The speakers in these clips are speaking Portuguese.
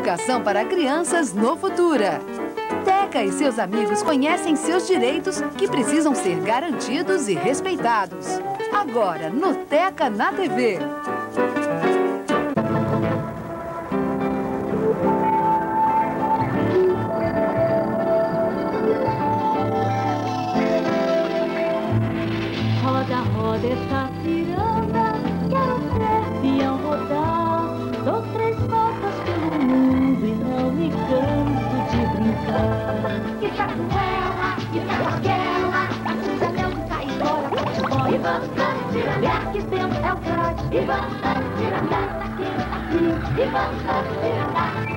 educação para crianças no Futura. Teca e seus amigos conhecem seus direitos que precisam ser garantidos e respeitados. Agora, no Teca na TV. Roda, roda essa ciranda, quero ser peão rodar. Dou 3 voltas pelo mundo e não me canso de brincar. E tá com ela, e tá com aquela, a Susanel que tá embora, futebol. E vamos dançar, cirandar, que tempo é o trote. E vamos dançar, cirandar, aqui, e vamos dançar, cirandar.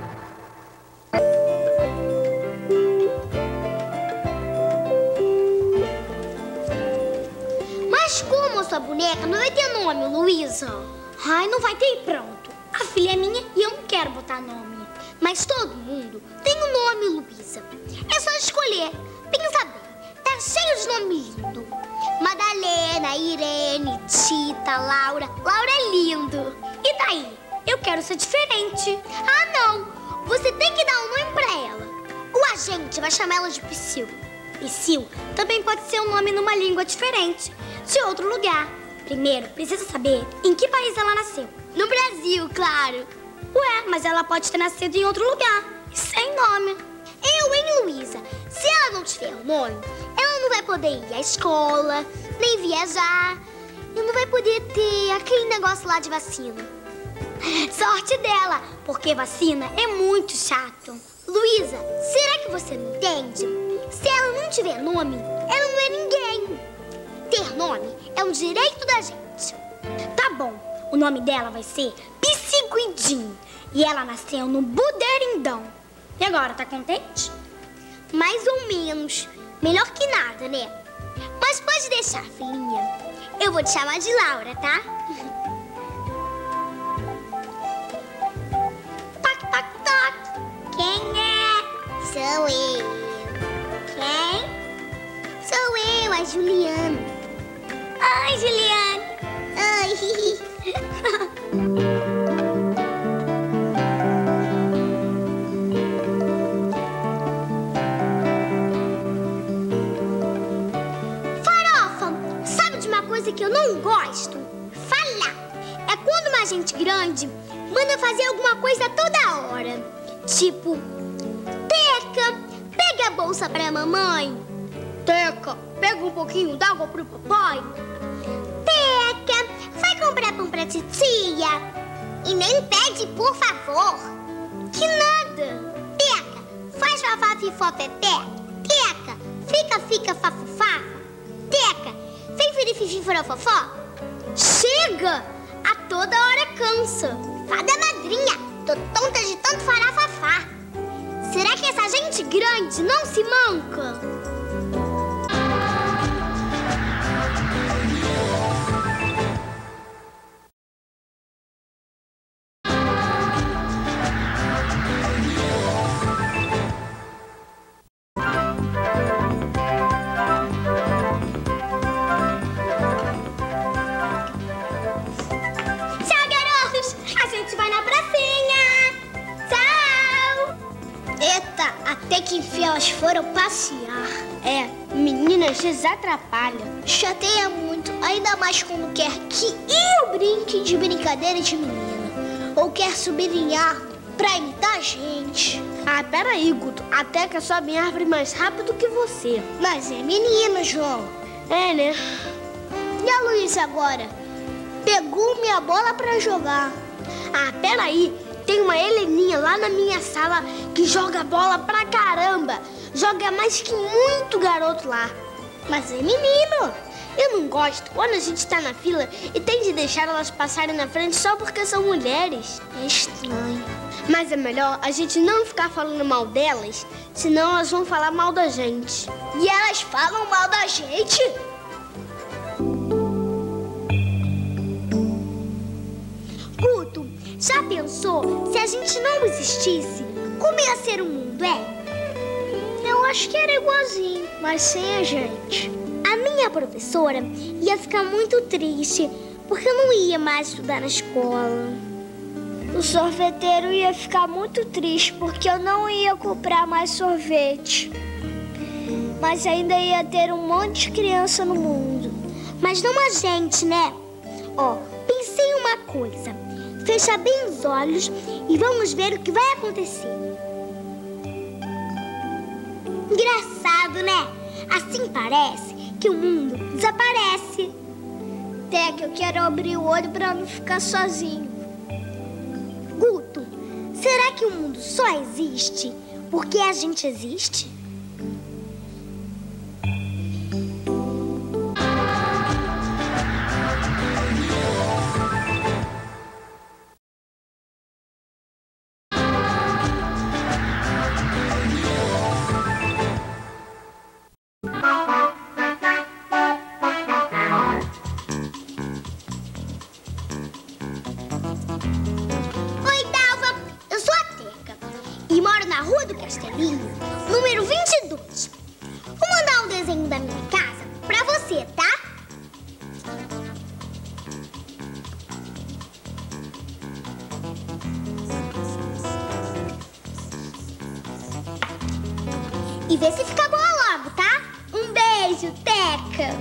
Mas como sua boneca não vai ter nome, Luísa? Ai, não vai ter e pronto. A filha é minha e eu não quero botar nome. Mas todo mundo tem um nome, Luísa. É só escolher. Pensa bem, tá cheio de nome lindo. Madalena, Irene, Tita, Laura. Laura é lindo. E daí? Eu quero ser diferente. Ah, não. Você tem que dar um nome pra ela. O agente vai chamar ela de Psyu. Psyu também pode ser um nome numa língua diferente, de outro lugar. Primeiro, precisa saber em que país ela nasceu. No Brasil, claro. Ué, mas ela pode ter nascido em outro lugar, sem nome. Eu, hein, Luísa? Se ela não tiver um nome, ela não vai poder ir à escola, nem viajar. E não vai poder ter aquele negócio lá de vacina. Sorte dela, porque vacina é muito chato. Luísa, será que você não entende? Se ela não tiver nome, ela não é ninguém. Ter nome é um direito da gente. Tá bom, o nome dela vai ser Psiquidinho. E ela nasceu no Buderindão. E agora, tá contente? Mais ou menos. Melhor que nada, né? Mas pode deixar, filhinha. Eu vou te chamar de Laura, tá? Toc, toc, toc. Quem é? Sou eu. Quem? Sou eu, a Juliana. Oi, Juliana. Oi. Farofa, sabe de uma coisa que eu não gosto? Falar. É quando uma gente grande manda fazer alguma coisa toda hora. Tipo, Teca, pega a bolsa pra mamãe. Teca, pega um pouquinho d'água pro papai. Teca, vai comprar pão pra titia. E nem pede, por favor. Que nada. Teca, faz fafá, fifó, teté. Teca, fica, fafufá. Teca, vem firififi, forofofó. Chega! A toda hora cansa. Fada madrinha, tô tonta de tanto farafafá. Será que essa gente grande não se manca? Tchau, garotos! A gente vai na pracinha! Tchau! Eita, até que enfim elas foram passear. É, meninas desatrapalham. Chateia muito, ainda mais quando quer que eu brinque de brincadeira de menina. Ou quer subir em árvore pra imitar a gente. Ah, peraí, Guto. A Teca sobe em árvore mais rápido que você. Mas é menina, João. É, né? E a Luísa agora? Pegou minha bola pra jogar. Ah, peraí. Tem uma Heleninha lá na minha sala que joga bola pra caramba. Joga mais que muito garoto lá. Mas é menino. Eu não gosto quando a gente tá na fila e tem de deixar elas passarem na frente só porque são mulheres. É estranho. Mas é melhor a gente não ficar falando mal delas, senão elas vão falar mal da gente. E elas falam mal da gente? Guto, já pensou se a gente não existisse? Como ia ser o mundo, é? Eu acho que era igualzinho, mas sem a gente. A minha professora ia ficar muito triste, porque eu não ia mais estudar na escola. O sorveteiro ia ficar muito triste porque eu não ia comprar mais sorvete. Mas ainda ia ter um monte de criança no mundo. Mas não a gente, né? Ó, pensei em uma coisa. Fecha bem os olhos e vamos ver o que vai acontecer. Engraçado, né? Assim parece que o mundo desaparece. Teca, eu quero abrir o olho pra não ficar sozinho. Guto, será que o mundo só existe porque a gente existe? Número 22. Vou mandar um desenho da minha casa pra você, tá? E vê se fica boa logo, tá? Um beijo, Teca!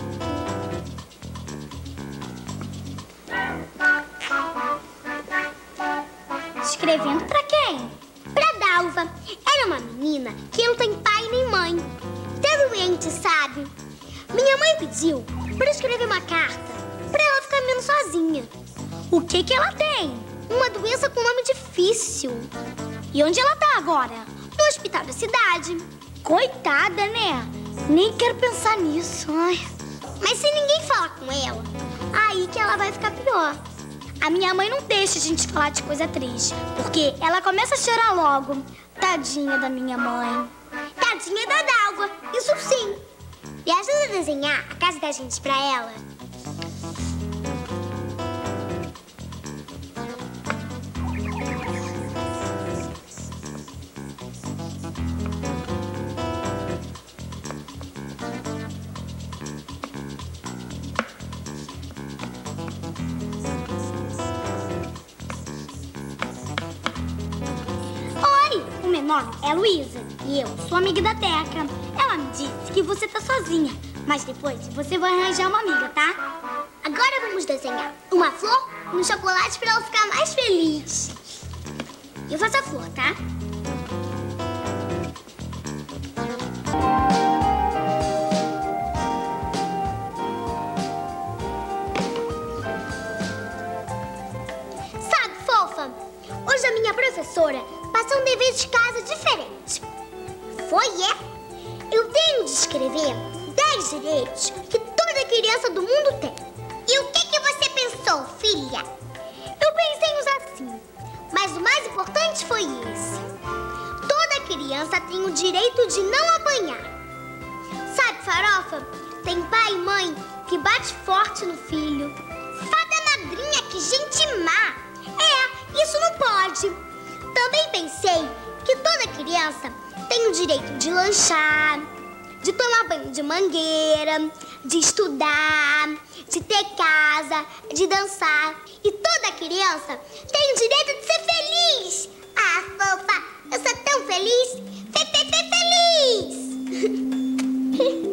Escrevendo pra quem? Pra Dalva. Era uma menina que não tem pai nem mãe. Tá doente, sabe? Minha mãe pediu pra escrever uma carta pra ela ficar menos sozinha. O que ela tem? Uma doença com nome difícil. E onde ela tá agora? No hospital da cidade. Coitada, né? Nem quero pensar nisso. Ai. Mas se ninguém falar com ela, aí que ela vai ficar pior. A minha mãe não deixa a gente falar de coisa triste, porque ela começa a chorar logo. Tadinha da minha mãe. Tadinha da Dalva, isso sim. E ajuda a desenhar a casa da gente pra ela. Meu nome é Luísa e eu sou amiga da Teca. Ela me disse que você tá sozinha, mas depois você vai arranjar uma amiga, tá? Agora vamos desenhar uma flor e um chocolate pra ela ficar mais feliz. Eu faço a flor, tá? Sabe, fofa, hoje a minha professora passou um dever de casa diferente. Eu tenho de escrever 10 direitos que toda criança do mundo tem. E o que você pensou, filha? Eu pensei uns assim, mas o mais importante foi esse. Toda criança tem o direito de não apanhar. Sabe, Farofa, tem pai e mãe que bate forte no filho. Fada madrinha, que gente má. Isso não pode. Também pensei que toda criança tem o direito de lanchar, de tomar banho de mangueira, de estudar, de ter casa, de dançar. E toda criança tem o direito de ser feliz. Ah, fofa, eu sou tão feliz. Feliz!